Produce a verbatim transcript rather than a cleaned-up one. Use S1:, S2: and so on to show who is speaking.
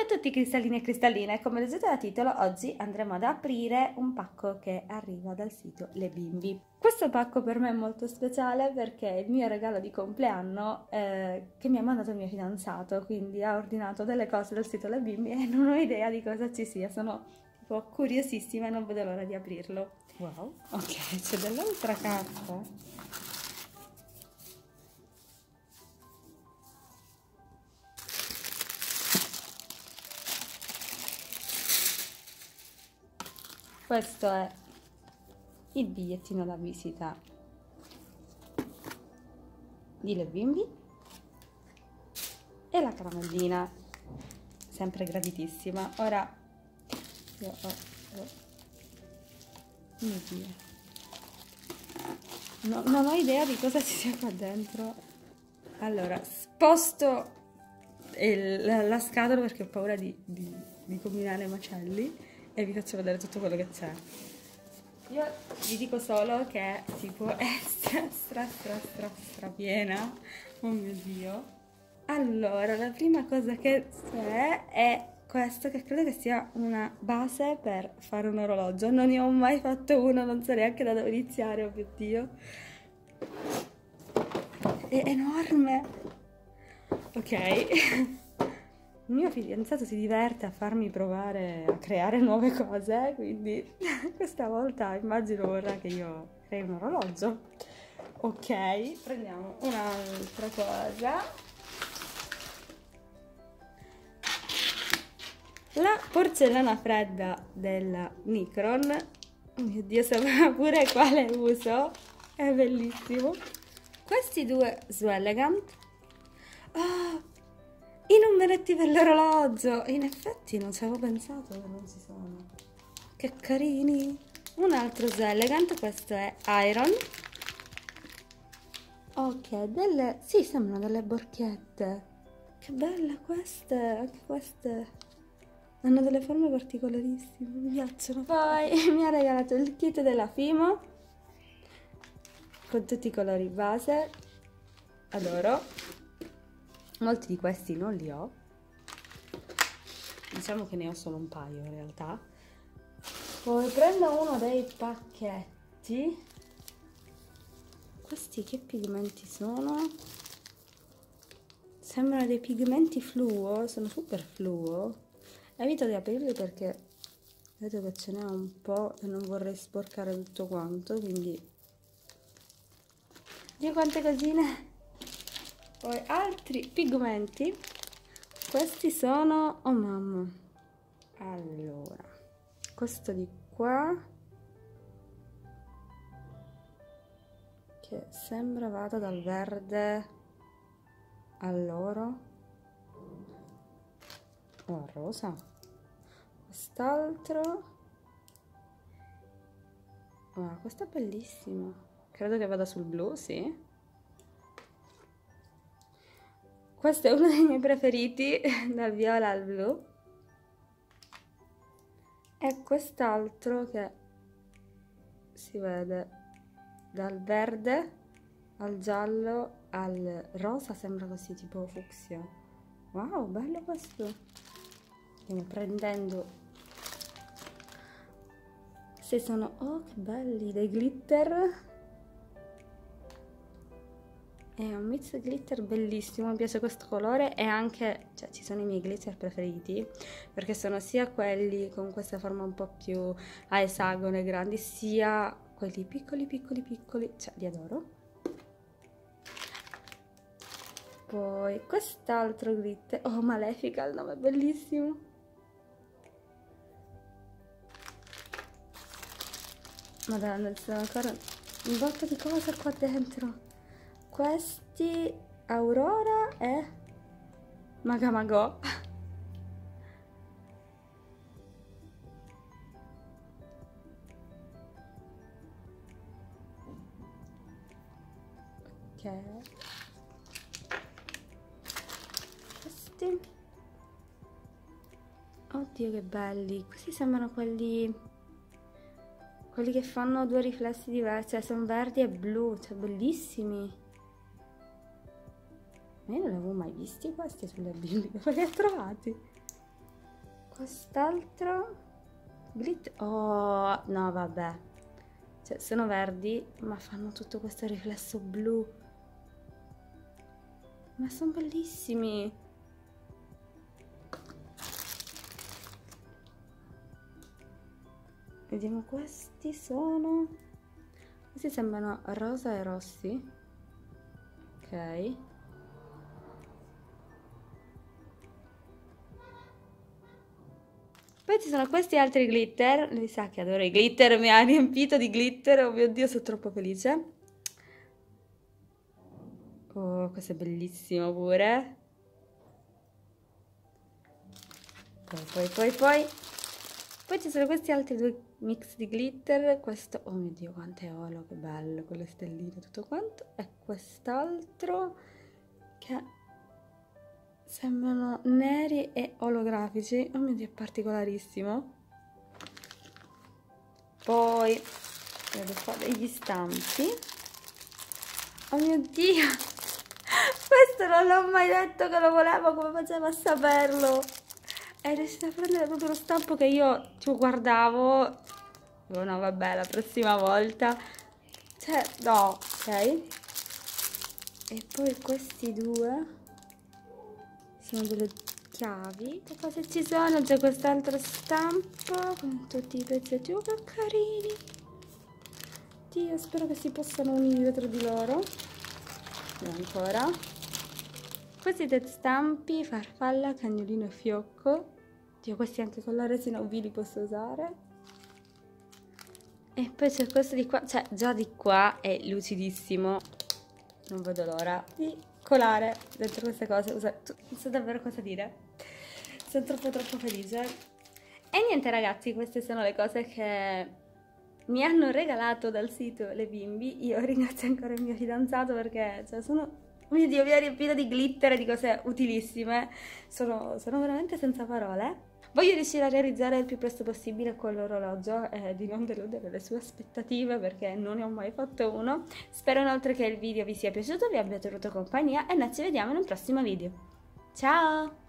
S1: Ciao a tutti cristallini e cristalline, come leggete dal titolo oggi andremo ad aprire un pacco che arriva dal sito Le Bimbi. Questo pacco per me è molto speciale perché è il mio regalo di compleanno eh, che mi ha mandato il mio fidanzato, quindi ha ordinato delle cose dal sito Le Bimbi e non ho idea di cosa ci sia, sono tipo curiosissima e non vedo l'ora di aprirlo. Wow, ok, c'è dell'altra carta. Questo è il bigliettino da visita di Le Bimbi e la caramellina, sempre graditissima. Ora io ho, ho mio Dio. No, non ho idea di cosa ci sia qua dentro. Allora, sposto il, la, la scatola perché ho paura di, di, di combinare macelli e vi faccio vedere tutto quello che c'è. Io vi dico solo che tipo è stra stra stra stra stra piena. Oh mio Dio. Allora, la prima cosa che c'è è questo, che credo che sia una base per fare un orologio. Non ne ho mai fatto uno, non so neanche da dove iniziare, oh mio Dio. È enorme. Ok. Il mio fidanzato si diverte a farmi provare a creare nuove cose, quindi questa volta immagino vorrà che io crei un orologio. Ok, prendiamo un'altra cosa. La porcellana fredda della Nikron. Oh mio Dio, sapeva pure quale uso. È bellissimo. Questi due Swellegant. Oh! I numeretti per l'orologio! In effetti non ci avevo pensato che non ci sono. Che carini! Un altro Swellegant, questo è Iron. Ok, delle... sì, sembrano delle borchette. Che belle queste! Anche queste hanno delle forme particolarissime, mi piacciono. Poi mi ha regalato il kit della Fimo con tutti i colori base. Adoro. Molti di questi non li ho, diciamo che ne ho solo un paio in realtà. Poi prendo uno dei pacchetti. Questi che pigmenti sono? Sembrano dei pigmenti fluo, sono super fluo. Evito di aprirli perché vedo che ce n'è un po' e non vorrei sporcare tutto quanto, quindi... Dio, quante cosine! Poi altri pigmenti, questi sono, oh mamma, allora, questo di qua, che sembra vada dal verde all'oro, o al rosa, quest'altro, ah, questo è bellissimo, credo che vada sul blu, sì. Questo è uno dei miei preferiti, dal viola al blu. E quest'altro che si vede dal verde al giallo al rosa, sembra così tipo fucsia. Wow, bello questo. Stiamo prendendo. Se sono, oh che belli, dei glitter. È un mix glitter bellissimo, mi piace questo colore e anche, cioè ci sono i miei glitter preferiti perché sono sia quelli con questa forma un po' più a esagone grandi, sia quelli piccoli piccoli piccoli, cioè li adoro. Poi quest'altro glitter, oh Malefica, il nome è bellissimo. Madonna, ci sono ancora un botto di cose qua dentro. Questi Aurora e Magamago. Ok. Questi. Oddio che belli. Questi sembrano quelli quelli che fanno due riflessi diversi, cioè sono verdi e blu, cioè bellissimi. Ma io non li avevo mai visti questi sulle Bimbi, dove li ho trovati? Quest'altro glitter, oh no vabbè, cioè sono verdi ma fanno tutto questo riflesso blu, ma sono bellissimi. Vediamo, questi sono, questi sembrano rosa e rossi, ok. Poi ci sono questi altri glitter, mi sa che adoro i glitter, mi ha riempito di glitter, oh mio Dio, sono troppo felice. Oh, questo è bellissimo pure. Poi, poi, poi, poi. Poi ci sono questi altri due mix di glitter, questo, oh mio Dio, quanto è olo, che bello, con le stelline, tutto quanto. E quest'altro che sembrano neri e olografici, oh mio Dio, è particolarissimo. Poi vedo qua degli stampi, oh mio Dio, questo non l'ho mai detto che lo volevo, come facevo a saperlo? È riuscita a prendere proprio lo stampo che io tipo guardavo, oh no vabbè, la prossima volta, cioè no, ok. E poi questi due sono delle chiavi, che cosa ci sono? C'è quest'altro stampo con tutti i pezzetti, oh che carini. Dio, spero che si possano unire tra di loro. E ancora questi tre stampi, farfalla, cagnolino e fiocco. Dio, questi anche con la resina U V li posso usare. E poi c'è questo di qua, cioè già di qua è lucidissimo, non vedo l'ora di colare dentro queste cose. Non so davvero cosa dire, sono troppo troppo felice. E niente ragazzi, queste sono le cose che mi hanno regalato dal sito Le Bimbi. Io ringrazio ancora il mio fidanzato perché cioè, sono, oh mio Dio, mi ha riempito di glitter e di cose utilissime, sono, sono veramente senza parole. Voglio riuscire a realizzare il più presto possibile quell'orologio e di non deludere le sue aspettative perché non ne ho mai fatto uno. Spero inoltre che il video vi sia piaciuto, vi abbia tenuto compagnia e noi ci vediamo in un prossimo video. Ciao!